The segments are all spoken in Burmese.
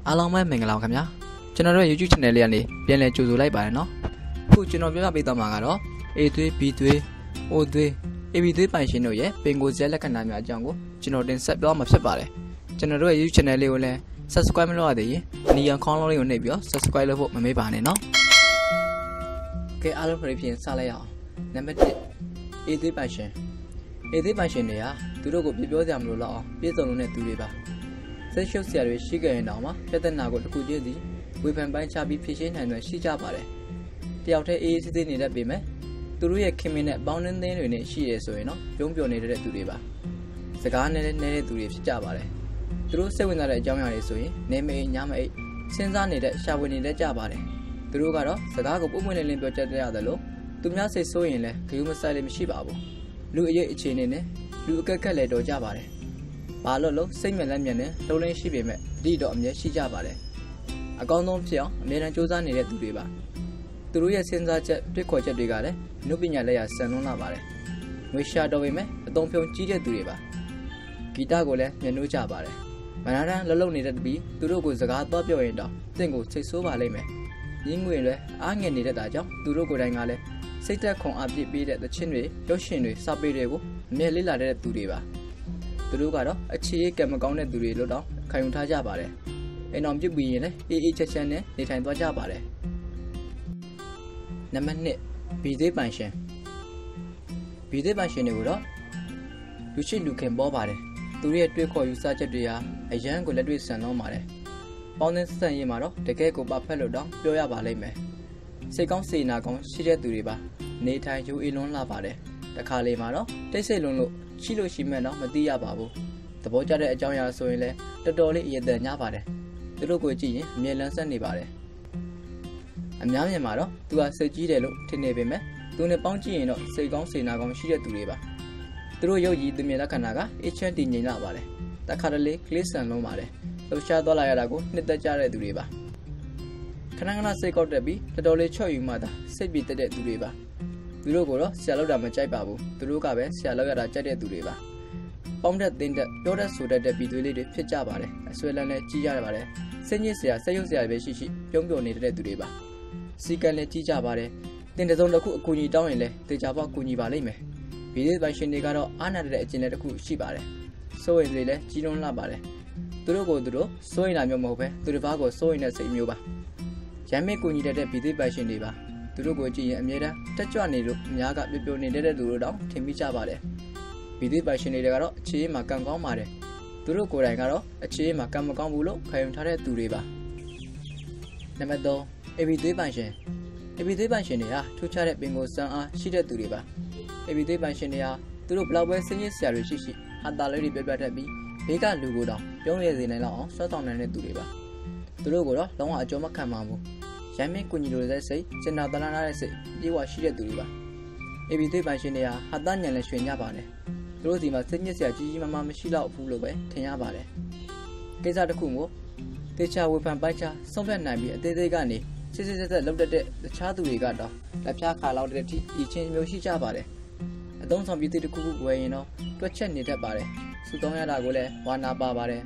အားလုံးပဲမင်္ဂလာပါခင်ဗျာကျွန်တော်တို့ YouTube channel လေးကနေပြန်လည်ကြိုဆိုလိုက်ပါတယ်နော်အခုကျွန်တော်ပြပြပေးသွားမှာကတော့ A သွေး B သွေး O သွေး AB သွေးပိုင်ရှင်တို့ရဲ့ပင်ကိုယ်ဇက်လက္ခဏာများအကြောင်းကိုကျွန်တော်တင်ဆက်ပြောမှာဖြစ်ပါတယ်ကျွန်တော်တို့ရဲ့ YouTube channel လေးကိုလည်း subscribe မလုပ်ရသေးရင်အနီရောင်ခေါင်းလုံးလေးကိုနှိပ်ပြီးတော့ subscribe လုပ်ဖို့မမေ့ပါနဲ့နော်ကဲအားလုံးပြည့်ပြင်စလိုက်အောင်နံပါတ်1 A သွေးပိုင်ရှင် A သွေးပိုင်ရှင်တွေကသူတို့ကိုပြပြောစရာမလိုတော့အောင်ပြည့်စုံလို့တဲ့သူတွေပါဆက်ရှုပ်ဆရာတွေရှိကြရင်တော့မှပြဿနာကိုတစ်ခုချင်းစီဝေဖန်ပိုင်းချပြီးဖြေရှင်းနိုင်တယ်ရှိကြပါတယ်တယောက်တည်းအေးအေးဆေးဆေးနေတတ်ပေမဲ့သူတို့ရဲ့ခင်မင်းနဲ့ပေါင်းနှင်းသင်းတွေနဲ့ရှိရဆိုရင်တော့ပြုံးပျော်နေတဲ့သူတွေပါစကားနေတဲ့သူတွေဖြစ်ကြပါတယ်သူတို့စိတ်ဝင်စားတဲ့အကြောင်းအရာတွေဆိုရင်နေမအိမ်ညမအိမ်စဉ်းစားနေတဲ့ရှာဝင်နေတဲ့ကြပါတယ်သူတို့ကတော့စကားကိုပုံမှန်လင်းပြောကြတဲ့ရတယ်လို့သူများစိတ်ဆိုးရင်လည်းဂရုမစိုက်လည်းမရှိပါဘူးလူအရေးအခြေအနေနဲ့လူအကက်ခက်လည်းတော်ကြပါတယ်ဘာလို့စိတ်မြက်လက်မြက်နဲ့လုံးလင်းရှိပေမဲ့အတိတော့အမြဲရှိကြပါတယ်အကောင်းဆုံးဖြစ်အောင်အမြဲတမ်းစူးစမ်းနေတဲ့သူတွေပါသူတို့ရဲ့စဉ်းစားချက်တွေးခေါ်ချက်တွေကလည်းနုပညာလက်ရာဆန်လွန်းလာပါတယ်ငွေရှာတော်ပေမဲ့အသုံးပြုံးကြီးတဲ့သူတွေပါဂီတကိုလည်းမျက်နှိုးကြပါတယ်မနာတမ်းလှုပ်နေတဲ့တပီးသူတို့ကိုစကားတော့ပြောရင်တော့တင့်ကိုစိတ်ဆိုးပါလိမ့်မယ်ရင်းငွေလည်းအားငယ်နေတဲ့တာကြောင့်သူတို့ကိုယ်တိုင်ကလည်းစိတ်သက်ခွန်အားပြည့်ပေးတဲ့သချင်းတွေရုပ်ရှင်တွေစာပေတွေကိုအမြဲလေ့လာတဲ့သူတွေပါသူတို့ကတော့အခြေအကံမကောင်းတဲ့သူတွေလို့တော့ခံယူထားကြပါတယ်အိမ်အောင်ပြုတ်ပြီးရင်လည်းအေးအေးချက်ချက်နဲ့နေထိုင်သွားကြပါတယ်နံပါတ်2 B သွေးပိုင်ရှင် B သွေးပိုင်ရှင်တွေကိုတော့လူရှိလူခင်ပေါ်ပါတယ်သူတို့ရဲ့တွေးခေါ်ယူဆချက်တွေဟာအရန်ကိုလက်တွေ့ဆန်လုံးပါတယ်ပေါင်းသင်းဆက်ဆံရေးမှာတော့တကယ်ကိုပါဖက်လို့တော့ပြောရပါလိမ့်မယ်စိတ်ကောင်းစေနာကောင်းရှိတဲ့သူတွေပါနေထိုင်ယူအေးလွန်းလာပါတယ်တခါလေမှာတော့တိတ်ဆိတ်လွန်းလို့ရှိလို့ရှိမဲ့တော့မသိရပါဘူးသဘောကျတဲ့အကြောင်းအရာဆိုရင်လည်းတော်တော်လေးအရေးတညပါတယ်သူတို့ကိုကြည့်ရင်အမြဲလန်းဆက်နေပါတယ်အများမြင်မှာတော့သူကစိတ်ကြီးတယ်လို့ထင်နေပေမဲ့သူနဲ့ပေါင်းကြည့်ရင်တော့စိတ်ကောင်းစေနာကောင်းရှိတဲ့သူတွေပါသူတို့ရုပ်ရည်သူမြင်လက္ခဏာကအေးချမ်းတည်ငြိမ်လာပါတယ်တခါတလေကလေးဆန်လုံးပါတယ်လှူရှားသွားလာရတာကိုနှစ်သက်ကြတဲ့သူတွေပါခဏခဏစိတ်ကောက်တက်ပြီးတော်တော်လေးချော့ယူမှသာစိတ်ပြေတဲ့သူတွေပါသူတို့ကတော့ဆရာလောက်တာမကြိုက်ပါဘူးသူတို့ကပဲဆရာလောက်ရတာကြိုက်တဲ့သူတွေပါပေါင်းတဲ့တင်းတဲ့ပြောတဲ့ဆိုတဲ့ပြည်သွေးလေးတွေဖြစ်ကြပါတယ်အဆွဲလန်းနဲ့ကြီးကြရပါတယ်စိတ်ညစ်စရာစိတ်ယုတ်စရာပဲရှိပြုံးပျော်နေတဲ့သူတွေပါစီကံလည်းကြီးကြပါတယ်တင်တဲ့စုံတစ်ခုအကူအညီတောင်းရင်လည်းတေချာပေါက်ကူညီပါလိမ့်မယ်ဗီဒီယိုပိုင်ရှင်တွေကတော့အားနာတဲ့အကျင့်တစ်ခုရှိပါတယ်စိုးရင်တွေလည်းကြီးလွန်းလာပါတယ်သူတို့ကိုသူတို့စိုးရင်တာမျိုးမဟုတ်ပဲသူတစ်ပါးကိုစိုးရင်တဲ့စိတ်မျိုးပါရမ်းမကူညီတဲ့ဗီဒီယိုပိုင်ရှင်တွေပါသူတို့ကိုကြည့်ရင်အမြဲတမ်းတက်ကြွနေလို့အများကပြပြနေတဲ့သူတို့တောင်ထင်မိကြပါတယ်ဗီဒီယိုပိုင်ရှင်တွေကတော့အခြေအေးမှာကံကောင်းပါတယ်သူတို့ကိုယ်တိုင်ကတော့အခြေအေးမှာကံမကောင်းဘူးလို့ခံယူထားတဲ့သူတွေပါနံပါတ်3 AB သွေးပိုင်ရှင် AB သွေးပိုင်ရှင်တွေဟာထူးခြားတဲ့ပင်ကိုစမ်းအားရှိတဲ့သူတွေပါ AB သွေးပိုင်ရှင်တွေဟာသူတို့ဘလောက်ပဲစင်းရစ်ဆရာတွေရှိဟာတာလေးတွေပြပြတတ်ပြီးဘေးကလူကိုတောင်ပြုံးရစေနိုင်လောက်အောင်ဆွဲဆောင်နိုင်တဲ့သူတွေပါသူတို့ကတော့လုံးဝအကျော်မခံပါဘူးရမ်းမင်းကူညီလိုတဲ့စိတ်စင်နာတနာတဲ့စိတ်ပြေဝရှိတဲ့သူတွေပါ AB သွေးပိုင်ရှင်တွေကဟာတာညံလည်းရွှင်ကြပါတယ်သူတို့ဒီမှာစိတ်ညစ်စရာကြီးကြီးမားမားမရှိတော့ဘူးလို့ပဲထင်ရပါတယ်ကိစ္စတစ်ခုကိုတေချာဝေဖန်ပိုက်ချဆုံးဖြတ်နိုင်ပြီးအသေးသေးကနေစစ်ဆက်လောက်တဲ့တခြားသူတွေကတော့လက်ဖြားခါလောက်တဲ့အထိအချင်းမျိုးရှိကြပါတယ်အသုံးဆောင်ပြီးတစ်ခုခုဝယ်ရင်တော့တွက်ချက်နေတတ်ပါတယ်စူတောင်းရတာကိုလည်းဝါနာပါပါတယ်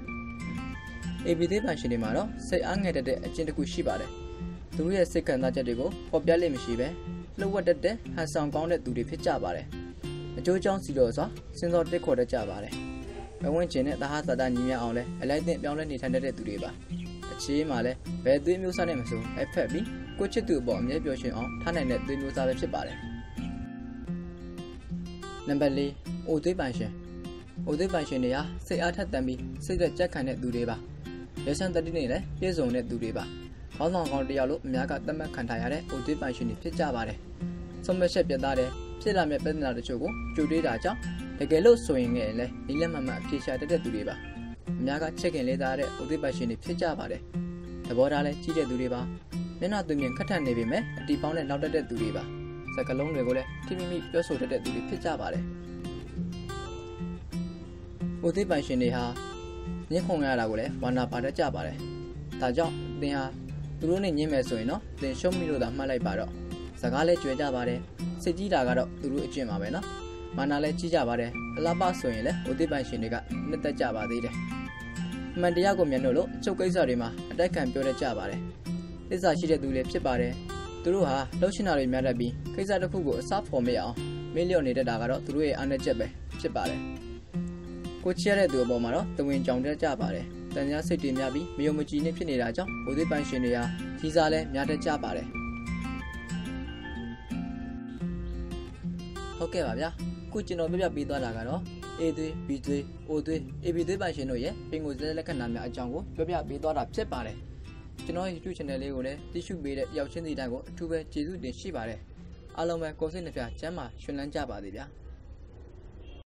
AB သေးပိုင်ရှင်တွေမှာတော့စိတ်အားငယ်တဲ့အကျင့်တစ်ခုရှိပါတယ်သူတို့ရဲ့စိတ်ခံစားချက်တွေကိုပေါ်ပြလိမ့်မရှိပဲလှုပ်ဝက်တဲ့ဟန်ဆောင်ကောင်းတဲ့သူတွေဖြစ်ကြပါတယ်အကျိုးကြောင့်စီလို့ဆိုစဉ်းစောတက်ခေါ်တတ်ကြပါတယ်ဘဝဝင်ခြင်းနဲ့သဟဇာတညီမြအောင်လဲအလိုက်တင်ပြောင်းလဲနေထိုင်တဲ့သူတွေပါအခြေမှာလဲဘယ်သွေးမျိုးစားနဲ့မဆိုအဖက်ပြီးကိုချစ်သူအပေါ်အမြဲပြောရှင်အောင်ထားနိုင်တဲ့သွေးမျိုးစားပဲဖြစ်ပါတယ်နံပါတ်4 အိုသွေးပိုင်ရှင်အိုသွေးပိုင်ရှင်တွေဟာစိတ်အားထက်သန်ပြီးစိတ်သက်ကြက်ခံတဲ့သူတွေပါရဲစံတတိနဲ့လည်းပြည့်စုံတဲ့သူတွေပါခေါင်းဆောင်ကောင်းတယောက်လို့အများကသတ်မှတ်ခံထားရတဲ့အိုသွေးပိုင်ရှင်တွေဖြစ်ကြပါတယ်ဆုံးမချက်ပြတ်သားတဲ့ဖြစ်လာမဲ့ပြဿနာတချို့ကိုကြိုတွေးတာကြောင့်တကယ်လို့ဆိုရင်လည်းနီးလက်မှန်မှအပြေရှာတတ်တဲ့သူတွေပါအများကချက်ခင်လေးသားတဲ့အိုသွေးပိုင်ရှင်တွေဖြစ်ကြပါတယ်သဘောထားလည်းကြီးတဲ့သူတွေပါမျက်နှာသွင်းမြင်ခက်ထန်နေပေမဲ့အတီပေါင်းနဲ့လောက်တတ်တဲ့သူတွေပါစကလုံးတွေကိုလည်းထိမိမိပြောဆိုတတ်တဲ့သူတွေဖြစ်ကြပါတယ်အိုသွေးပိုင်ရှင်တွေဟာညှင်းခုန်ရတာကိုလည်းဝါနာပါတတ်ကြပါတယ်ဒါကြောင့်သင်ဟာသူတို့နဲ့ညှင်းမယ်ဆိုရင်တော့သင်ရှုံးမိလို့သာမှတ်လိုက်ပါတော့စကားလည်းကြွယ်ကြပါတယ်စိတ်ကြီးတာကတော့သူတို့အကျင့်ပါပဲနော်မာနာလည်းကြီးကြပါတယ်အလားပါဆိုရင်လည်းအိုသွေးပိုင်ရှင်တွေကနှစ်သက်ကြပါသေးတယ်မှန်တရားကိုမြင်လို့ချုပ်ကိစ္စတွေမှာအတိုက်ခံပြောတတ်ကြပါတယ်။သစ္စာရှိတဲ့သူတွေဖြစ်ပါတယ်။သူတို့ဟာလှုပ်ရှင်တာတွေများတတ်ပြီးကိစ္စတစ်ခုကိုအစားဖော်မရအောင်မေ့လျော့နေတတ်တာကတော့သူတို့ရဲ့အားနည်းချက်ပဲဖြစ်ပါတယ်။ကိုချရတဲ့သူအပေါ်မှာတော့တဝင်းကြောင်တတ်ကြပါတယ်။တန်ကြားစိတ်တွေများပြီးမယုံမကြည်နေဖြစ်နေတာကြောင့်ဘိုးသေးပိုင်ရှင်တွေဟာကြီးစားလဲများတတ်ကြပါတယ်။ဟုတ်ကဲ့ပါဗျာ။ခုကျွန်တော်ပြပြပေးသွားတာကတော့ A သွေး B သွေး O သွေး AB သွေးပိုင်ရှင်တို့ရဲ့ပင်ကိုယ်စလက္ခဏာများအကြောင်းကိုပြပြပေးသွားတာဖြစ်ပါတယ်။ကျွန်တော်ရဲ့ YouTube channel လေးကိုလည်းသိရှိပေးတဲ့ရောက်ချင်းစီတိုင်းကိုအထူးပဲကျေးဇူးတင်ရှိပါတယ်။အားလုံးပဲကိုယ်စိတ်နှပြချမ်းသာရှင်လန်းကြပါစေဗျာ။